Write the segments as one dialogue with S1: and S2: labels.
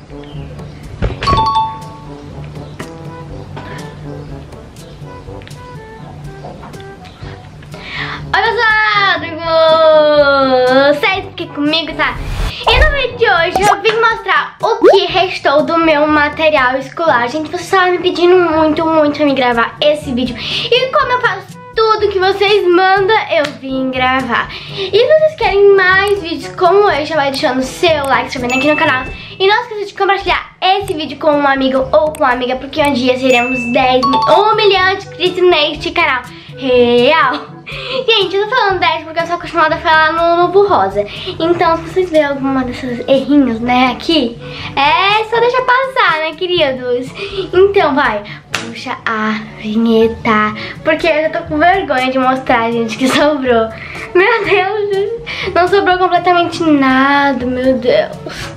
S1: Oi pessoal, vocês aqui comigo, tá? E no vídeo de hoje eu vim mostrar o que restou do meu material escolar. Gente, vocês estavam me pedindo muito pra me gravar esse vídeo. E como eu faço tudo que vocês mandam, eu vim gravar. E se vocês querem mais vídeos como esse, já vai deixando o seu like, se inscrevendo aqui no canal. E não esqueça de compartilhar esse vídeo com um amigo ou com uma amiga, porque um dia seremos 1 milhão de inscritos neste canal real. Gente, eu tô falando 10 porque eu sou acostumada a falar no Novo Rosa. Então, se vocês verem alguma desses errinhos, né, aqui, é só deixar passar, né, queridos? Então, vai, puxa a vinheta, porque eu já tô com vergonha de mostrar, gente, que sobrou. Meu Deus, não sobrou completamente nada, meu Deus.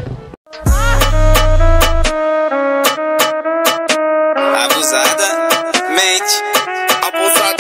S2: Abusada, mente, abusada.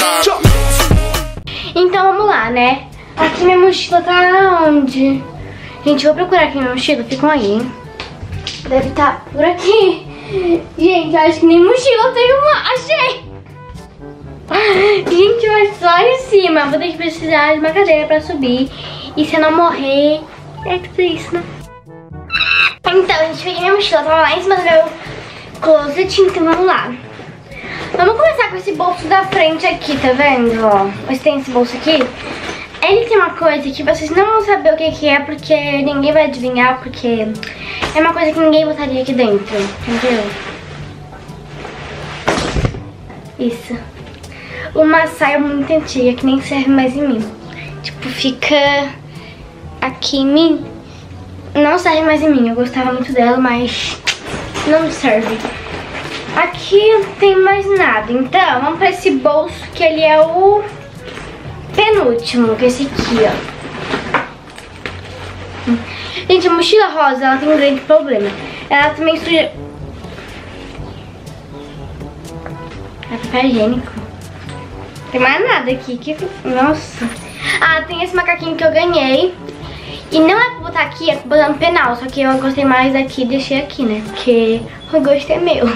S1: Então vamos lá, né? Aqui minha mochila tá onde? Gente, vou procurar aqui minha mochila, ficam aí, hein? Deve estar por aqui. Gente, eu acho que nem mochila eu tenho uma. Achei! Gente, mas só em cima. Vou ter que precisar de uma cadeira pra subir. E se eu não morrer, é tudo isso, né? Então, gente, peguei minha mochila, tava lá em cima do meu closet, então vamos lá. Vamos começar com esse bolso da frente aqui, tá vendo? Ó, você tem esse bolso aqui. Ele tem uma coisa que vocês não vão saber o que é, porque ninguém vai adivinhar, porque é uma coisa que ninguém botaria aqui dentro, entendeu? Isso. Uma saia muito antiga, que nem serve mais em mim. Tipo, fica aqui em mim. Não serve mais em mim, eu gostava muito dela, mas não serve. Aqui não tem mais nada, então vamos pra esse bolso que ele é o penúltimo, que é esse aqui, ó. Gente, a mochila rosa, ela tem um grande problema. Ela também suja... É papel higiênico. Tem mais nada aqui, que... Nossa. Ah, tem esse macaquinho que eu ganhei. E não é pra botar aqui, é pra botar no penal. Só que eu gostei mais daqui e deixei aqui, né? Porque o gosto é meu.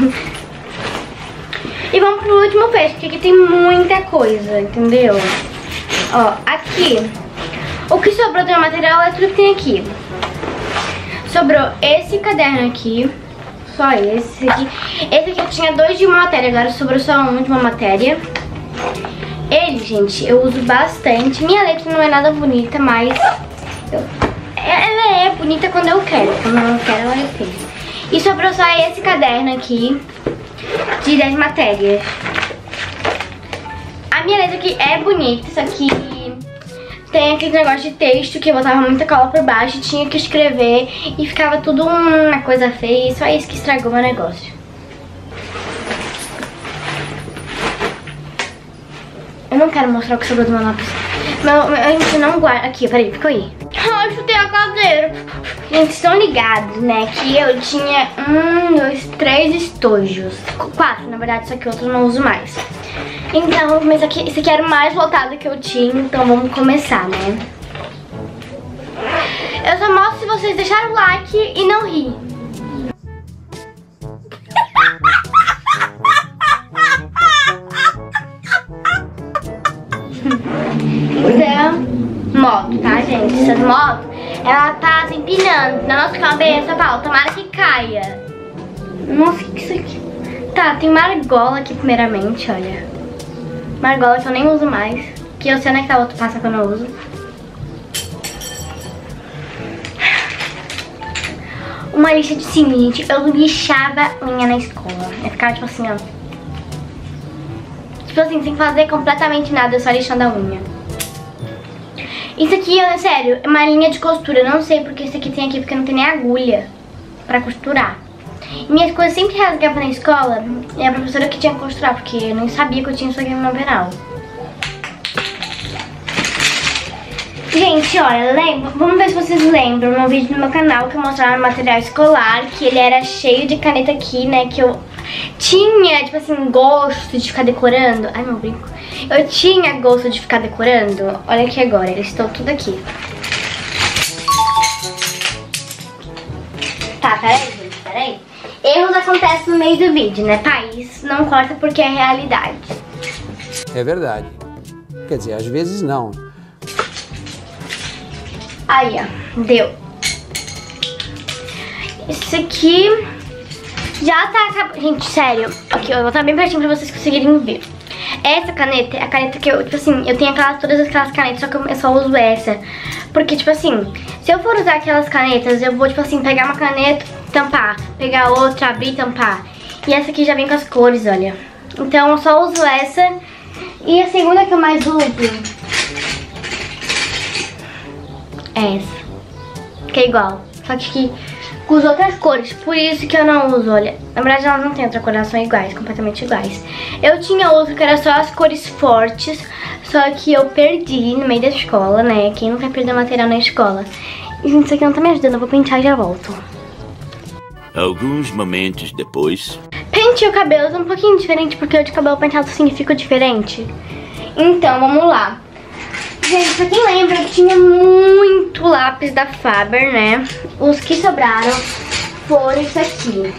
S1: E vamos pro último fecho, porque aqui tem muita coisa, entendeu? Ó, aqui, o que sobrou do meu material é tudo que tem aqui. Sobrou esse caderno aqui, só esse aqui. Esse aqui eu tinha 2 de uma matéria, agora sobrou só 1 de uma matéria. Ele, gente, eu uso bastante. Minha letra não é nada bonita, mas ela é bonita quando eu quero. Quando eu não quero, ela é feia. E sobrou só esse caderno aqui, de 10 matérias. A minha letra aqui é bonita, só que tem aquele negócio de texto que eu botava muita cola por baixo e tinha que escrever e ficava tudo uma coisa feia, e só isso que estragou meu negócio. Eu não quero mostrar o que sobrou do meu lápis. A gente não guarda. Aqui, peraí, ficou aí. Ai, chutei a cadeira. Gente, estão ligados, né? Que eu tinha 1, 2, 3 estojos. 4, na verdade, só que outro eu não uso mais. Então, vamos começar aqui. Esse aqui era o mais lotado que eu tinha, então vamos começar, né? Eu só mostro se vocês deixaram o like e não rir. Então, moto, tá, gente? Essas motos, ela tá se empinando na nossa cabeça, Paulo. Tomara que caia. Nossa, o que é isso aqui? Tá, tem uma argola aqui primeiramente, olha. Uma argola que eu nem uso mais. Que eu sei onde é que tá o outro passa que eu não uso. Uma lixa de cima, gente. Eu lixava unha na escola. Eu ficava tipo assim, ó. Tipo assim, sem fazer completamente nada, só lixando a unha. Isso aqui, sério, é uma linha de costura. Eu não sei porque isso aqui tem aqui, porque não tem nem agulha pra costurar. E minhas coisas sempre rasgavam na escola. E a professora que tinha que costurar, porque eu nem sabia que eu tinha isso aqui no meu penal. Gente, olha, vamos ver se vocês lembram no vídeo do meu canal que eu mostrava material escolar, que ele era cheio de caneta aqui, né, que eu tinha, tipo assim, gosto de ficar decorando. Ai, meu brinco. Eu tinha gosto de ficar decorando. Olha aqui agora, eles estão tudo aqui. Tá, peraí, gente. peraí. Erros acontecem no meio do vídeo, né, pai? Isso não corta porque é realidade.
S3: É verdade. Quer dizer, às vezes não.
S1: Aí, ó, deu. Isso aqui já tá acabando. Gente, sério, aqui eu vou botar bem pertinho pra vocês conseguirem ver. Essa caneta é a caneta que eu, tipo assim, eu tenho todas aquelas canetas, só que eu só uso essa. Porque, tipo assim, se eu for usar aquelas canetas, eu vou, tipo assim, pegar uma caneta, tampar, pegar outra, abrir e tampar. E essa aqui já vem com as cores, olha. Então eu só uso essa. E a segunda que eu mais uso é essa. Que é igual, só que com as outras cores. Por isso que eu não uso, olha. Na verdade elas não têm outra cor, elas são iguais, completamente iguais. Eu tinha outra que era só as cores fortes, só que eu perdi no meio da escola, né? Quem nunca perdeu material na escola? E gente, isso aqui não tá me ajudando, eu vou pentear e já volto.
S4: Alguns momentos depois...
S1: Pentei o cabelo, tá um pouquinho diferente, porque o de cabelo penteado significa diferente. Então, vamos lá. Gente, pra quem lembra, eu tinha muito lápis da Faber, né? Os que sobraram foram isso aqui.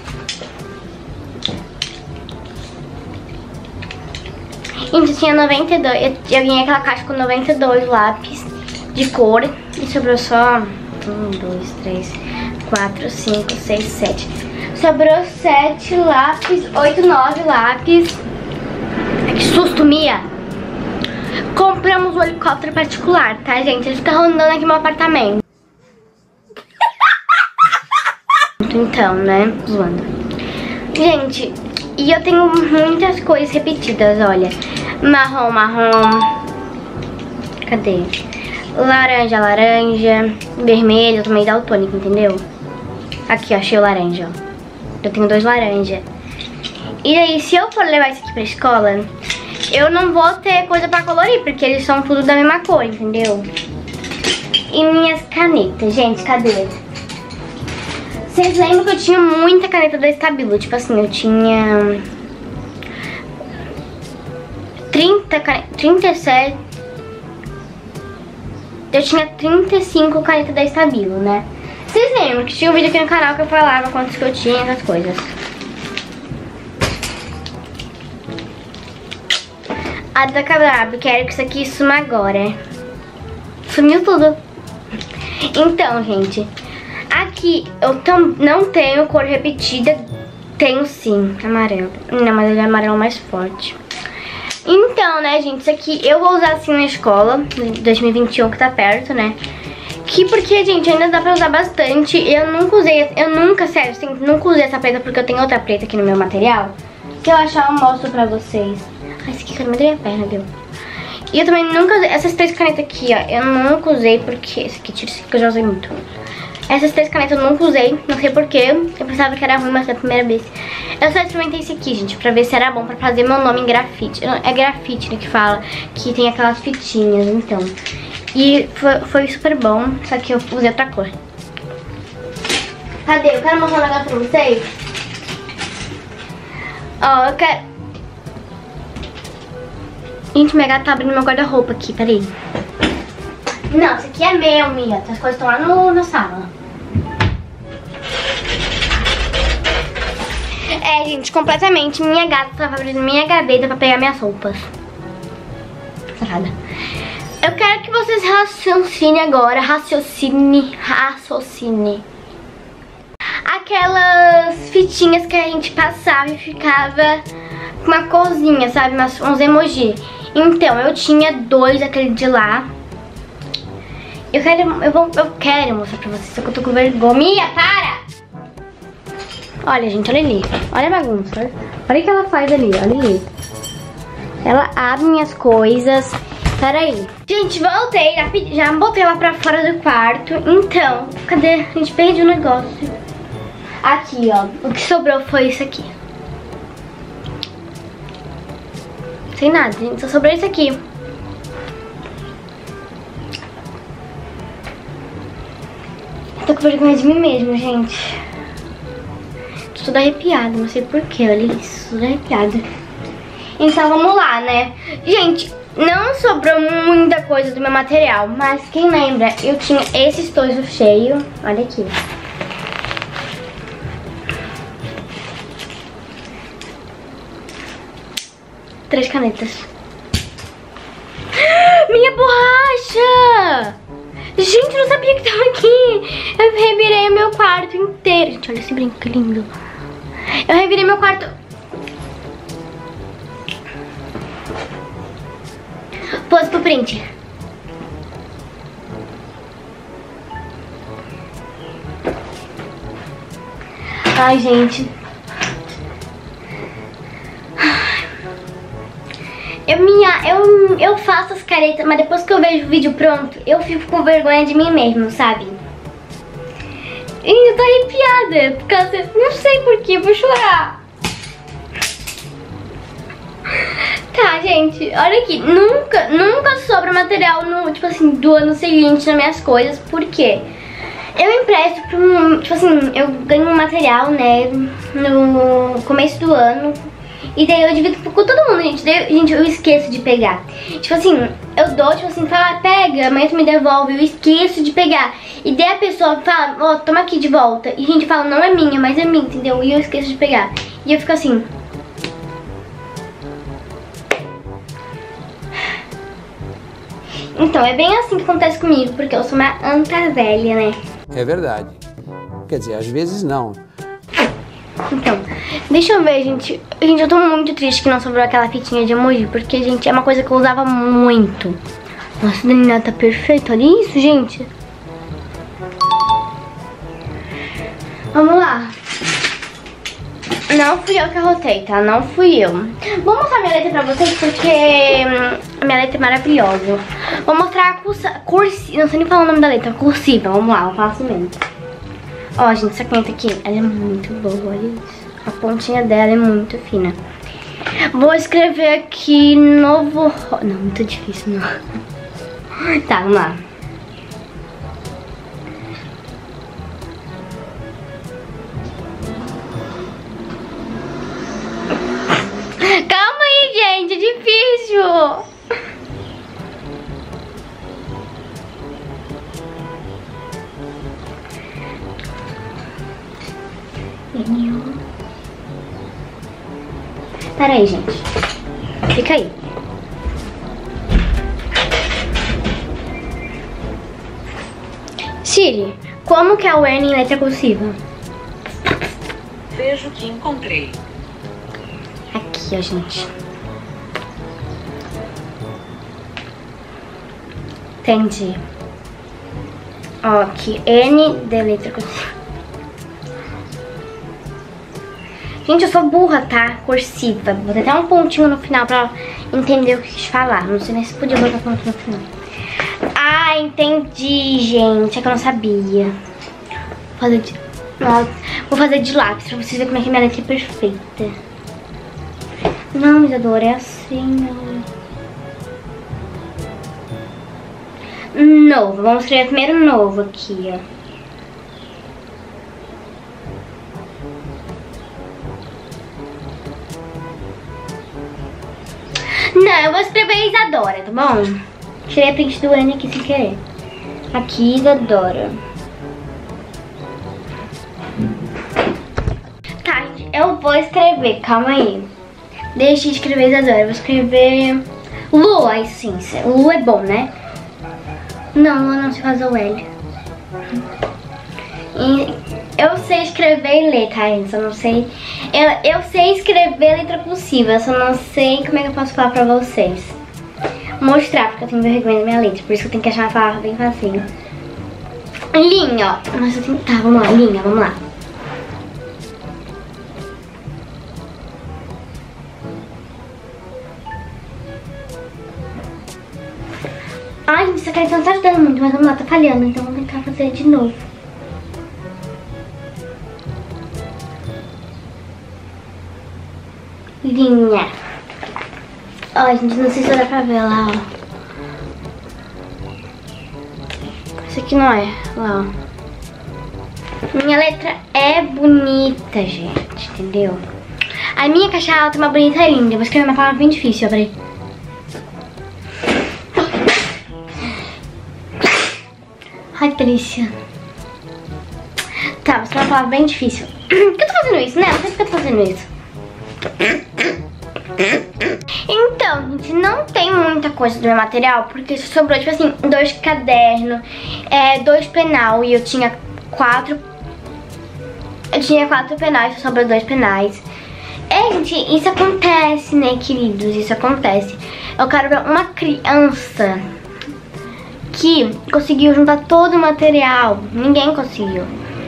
S1: Gente, eu tinha 92, eu ganhei aquela caixa com 92 lápis de cor e sobrou só 1, 2, 3, 4, 5, 6, 7. Sobrou 7 lápis, 8, 9 lápis. Ai, que susto, Mia! Compramos um helicóptero particular, tá, gente? Ele fica rondando aqui no meu apartamento. Então, né? Zoando. Gente, e eu tenho muitas cores repetidas, olha. Marrom, marrom. Cadê? Laranja, laranja. Vermelho, eu também daltônico, entendeu? Aqui, ó, achei o laranja, ó. Eu tenho 2 laranja. E aí, se eu for levar isso aqui pra escola, eu não vou ter coisa pra colorir, porque eles são tudo da mesma cor, entendeu? E minhas canetas, gente, cadê? Vocês lembram que eu tinha muita caneta da Stabilo? Tipo assim, eu tinha 37. Eu tinha 35 canetas da Stabilo, né? Vocês lembram que tinha um vídeo aqui no canal que eu falava quantos que eu tinha, essas coisas. A da Cabrab, quero que isso aqui suma agora. Sumiu tudo. Então, gente, aqui eu não tenho cor repetida. Tenho sim, amarelo. Não, mas ele é amarelo mais forte. Então, né, gente, isso aqui eu vou usar assim na escola 2021, que tá perto, né? Que porque, gente, ainda dá pra usar bastante. Eu nunca usei, sério, assim, nunca usei essa preta porque eu tenho outra preta aqui no meu material. Se eu achar, eu mostro pra vocês. Ai, esse aqui caiu na perna, viu? E eu também nunca usei, essas 3 canetas aqui, ó, eu nunca usei porque, esse aqui, tira esse aqui que eu já usei muito. Essas 3 canetas eu nunca usei, não sei porquê, eu pensava que era ruim, mas é a primeira vez. Eu só experimentei esse aqui, gente, pra ver se era bom pra fazer meu nome em grafite. É grafite, né, que fala, que tem aquelas fitinhas, então. E foi super bom, só que eu usei outra cor. Cadê? Eu quero mostrar um negócio pra vocês. Ó, eu quero... Gente, minha gata tá abrindo meu guarda-roupa aqui, peraí. Não, isso aqui é meu, Mia. As coisas estão lá na sala. É, gente, completamente. Minha gata tava abrindo minha gaveta pra pegar minhas roupas. Safada. Eu quero que vocês raciocinem agora. Raciocine. Aquelas fitinhas que a gente passava e ficava com uma corzinha, sabe? Uns emoji. Então, eu tinha 2 aquele de lá. Eu quero mostrar pra vocês, só que eu tô com vergonha. Mia, para! Olha, gente, olha ali. Olha a bagunça. Olha o que ela faz ali, olha ali. Ela abre minhas coisas. Peraí. Gente, voltei, já botei ela pra fora do quarto. Então, cadê? A gente perdeu o negócio. Aqui, ó. O que sobrou foi isso aqui. Sem nada, gente. Só sobrou isso aqui. Tô com vergonha de mim mesmo, gente. Tô toda arrepiada, não sei porquê, olha isso, toda arrepiada. Então vamos lá, né? Gente, não sobrou muita coisa do meu material, mas quem lembra, eu tinha esse estojo cheio. Olha aqui. 3 canetas. Minha borracha! Gente, eu não sabia que tava aqui. Eu revirei o meu quarto inteiro. Gente, olha esse brinco, que lindo. Eu revirei meu quarto. Pose pro print. Ai, gente. Eu faço as caretas, mas depois que eu vejo o vídeo pronto, eu fico com vergonha de mim mesmo, sabe? E eu tô arrepiada, por causa... Não sei porquê, vou chorar. Tá, gente, olha aqui. Nunca sobra material no, tipo assim, do ano seguinte nas minhas coisas. Por quê? Eu empresto pra um... Tipo assim, eu ganho um material, né, no começo do ano. E daí eu divido com todo mundo, gente. Daí, gente, eu esqueço de pegar. Tipo assim, eu dou, tipo assim, fala, pega, amanhã tu me devolve. Eu esqueço de pegar. E daí a pessoa fala, ó, toma aqui de volta. E a gente fala, não é minha, mas é minha, entendeu? E eu esqueço de pegar. E eu fico assim. Então, é bem assim que acontece comigo, porque eu sou uma anta velha, né?
S3: É verdade. Quer dizer, às vezes não.
S1: Então, deixa eu ver, gente. Gente, eu tô muito triste que não sobrou aquela fitinha de emoji, porque, gente, é uma coisa que eu usava muito. Nossa, a Daniela tá perfeita, olha isso, gente. Vamos lá. Não fui eu que arrotei, tá? Não fui eu. Vou mostrar minha letra pra vocês, porque a minha letra é maravilhosa. Vou mostrar a cursiva, não sei nem falar o nome da letra, cursiva. Vamos lá, eu faço mesmo. Ó, gente, essa caneta aqui, ela é muito boa, olha isso. A pontinha dela é muito fina. Vou escrever aqui novo... Não, muito difícil, não. Tá, vamos lá. Calma aí, gente, é difícil. Pera aí, gente. Fica aí. Siri, como que é o N em letra cursiva?
S5: Vejo que encontrei.
S1: Aqui, ó, gente. Entendi. Ó, aqui, N de letra cursiva. Gente, eu sou burra, tá? Cursiva. Vou ter até um pontinho no final pra entender o que quis falar. Não sei nem se podia botar ponto no final. Ah, entendi, gente. É que eu não sabia. Vou fazer de lápis pra vocês verem como é que minha letra é perfeita. Não, Isadora, é assim, ó. Novo. Vamos escrever primeiro novo aqui, ó. Não, eu vou escrever Isadora, tá bom? Tirei a print do N aqui sem querer. Aqui, Isadora. Tá, gente, eu vou escrever, calma aí. Deixa de escrever Isadora, eu vou escrever Lu, aí sim. Lu é bom, né? Não, eu não sei fazer o L. Eu sei escrever e ler, tá, gente? Só não sei... Eu sei escrever letra cursiva, só não sei como é que eu posso falar pra vocês. Mostrar, porque eu tenho vergonha da minha letra. Por isso que eu tenho que achar uma palavra bem facinho. Linha, ó. Nossa, eu tenho... Tá, vamos lá, linha, vamos lá. Ai, essa caneta não tá ajudando muito, mas vamos lá, tá falhando. Então vamos tentar fazer de novo. Linha. Ó, gente, não sei se dá pra ver lá, ó. Isso aqui não é, lá, ó. Minha letra é bonita, gente, entendeu? A minha caixa alta é uma bonita e linda. Eu vou escrever uma palavra bem difícil, ó, peraí. Ai, que delícia. Tá, vou escrever uma palavra bem difícil. Por que eu tô fazendo isso, né? Não sei por que eu tô fazendo isso. Então, gente, não tem muita coisa do meu material, porque sobrou, tipo assim, 2 cadernos, 2 penal, e eu tinha 4. Eu tinha 4 penais, só sobrou 2 penais. Gente, isso acontece, né, queridos? Isso acontece. Eu quero ver uma criança que conseguiu juntar todo o material. Ninguém conseguiu.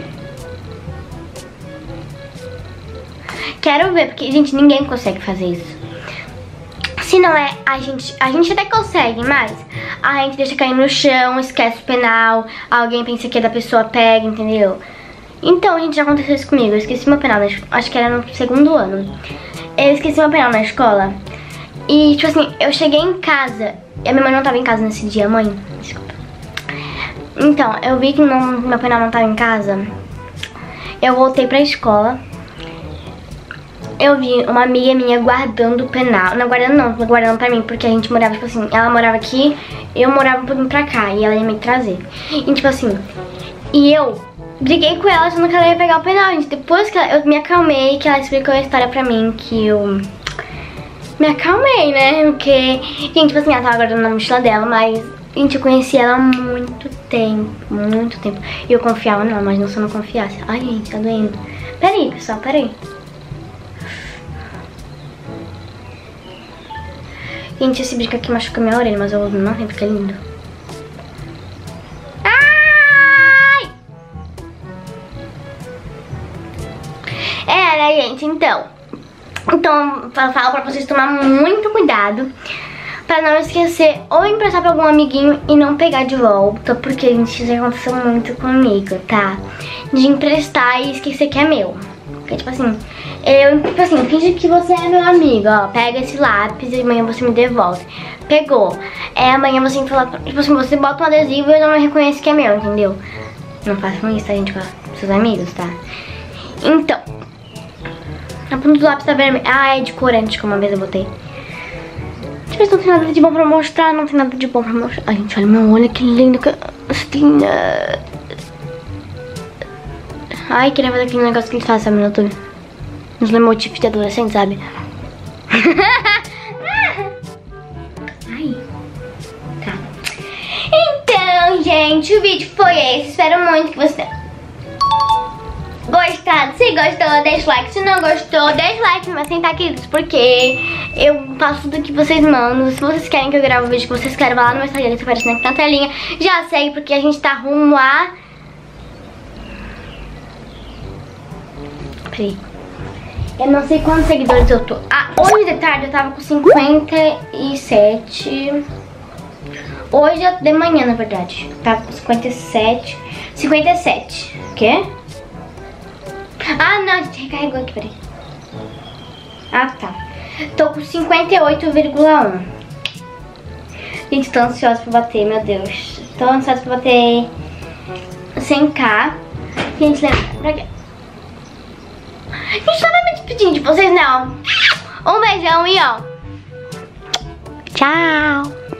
S1: Quero ver, porque, gente, ninguém consegue fazer isso. Se não é, a gente até consegue, mas a gente deixa cair no chão, esquece o penal, alguém pensa que é da pessoa, pega, entendeu? Então, gente, já aconteceu isso comigo. Eu esqueci meu penal, acho que era no 2º ano. Eu esqueci meu penal na escola. E, tipo assim, eu cheguei em casa e a minha mãe não tava em casa nesse dia. Mãe, desculpa. Então, eu vi que meu penal não tava em casa. Eu voltei pra escola. Eu vi uma amiga minha guardando o penal. Não guardando pra mim, porque a gente morava, tipo assim, ela morava aqui, eu morava um pouquinho pra cá, e ela ia me trazer. E, tipo assim, e eu briguei com ela achando que ela ia pegar o penal, gente. Depois que eu me acalmei, que ela explicou a história pra mim, que eu me acalmei, né? Porque, gente, tipo assim, ela tava guardando na mochila dela, mas, gente, eu conheci ela há muito tempo. E eu confiava nela, mas não se eu não confiasse. Ai, gente, tá doendo. Peraí, pessoal, peraí. Gente, esse brinco aqui machuca minha orelha, mas eu uso não sei porque é lindo. Ai! Né, gente? Então, eu falo pra vocês tomar muito cuidado pra não esquecer ou emprestar pra algum amiguinho e não pegar de volta, porque, gente, isso já aconteceu muito comigo, tá? De emprestar e esquecer que é meu. Porque, tipo assim, finge que você é meu amigo, ó, pega esse lápis e amanhã você me devolve. Pegou. Amanhã você fala, tipo assim, você bota um adesivo e eu não reconheço que é meu, entendeu? Não façam isso, tá, gente, com seus amigos, tá? Então, a ponta do lápis tá vermelha. Ah, é de corante, como uma vez eu botei. Deixa eu ver se não tem nada de bom pra mostrar, não tem nada de bom pra mostrar. Ai, gente, olha meu olho, que lindo que... Ai, queria fazer aquele negócio que eles fazem, sabe, no YouTube. Nos leitmotivs de adolescente, sabe? Ai. Tá. Então, gente, o vídeo foi esse. Espero muito que você tenha gostado. Se gostou, deixa o like. Se não gostou, deixa o like. Mas sentar, queridos, porque eu faço tudo que vocês mandam. Se vocês querem que eu grave o vídeo que vocês querem, vai lá no meu Instagram, que tá aparecendo aqui na telinha. Já segue, porque a gente tá rumo a... Peraí. Eu não sei quantos seguidores eu tô. Ah, hoje de tarde eu tava com 57. Hoje de manhã, na verdade. Eu tava com 57. 57. O quê? Ah, não, a gente recarregou aqui, peraí. Ah, tá. Tô com 58,1. Gente, tô ansiosa pra bater, meu Deus. Tô ansiosa pra bater 100k. Gente, lembra... Pra quê? Gente, só vai me despedindo de vocês, não. Um beijão e ó. Tchau.